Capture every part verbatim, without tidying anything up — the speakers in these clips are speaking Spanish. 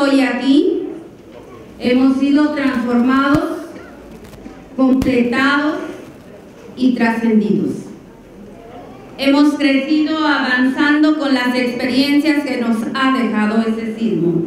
hoy aquí hemos sido transformados, completados y trascendidos. Hemos crecido avanzando con las experiencias que nos ha dejado ese sismo.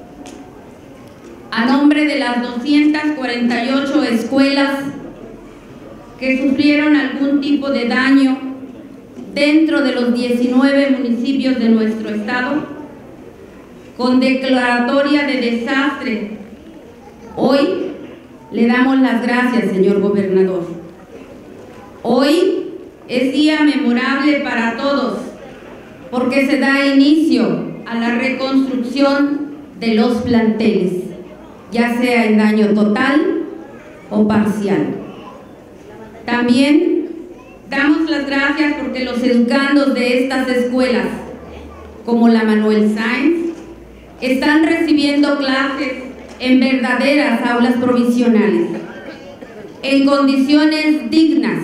A nombre de las doscientas cuarenta y ocho escuelas que sufrieron algún tipo de daño dentro de los diecinueve municipios de nuestro estado, con declaratoria de desastre, hoy le damos las gracias, señor gobernador. Hoy es día memorable para todos porque se da inicio a la reconstrucción de los planteles, ya sea en daño total o parcial. También damos las gracias porque los educandos de estas escuelas, como la Manuel Sáenz, están recibiendo clases en verdaderas aulas provisionales, en condiciones dignas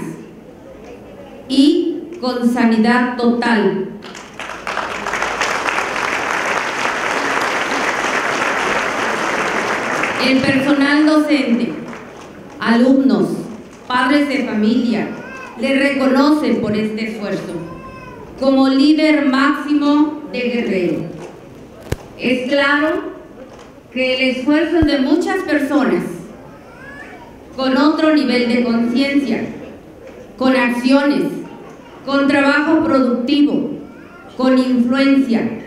y con sanidad total. El personal docente, alumnos, padres de familia, le reconocen por este esfuerzo como líder máximo de Guerrero. Es claro que el esfuerzo de muchas personas con otro nivel de conciencia, con acciones, con trabajo productivo, con influencia,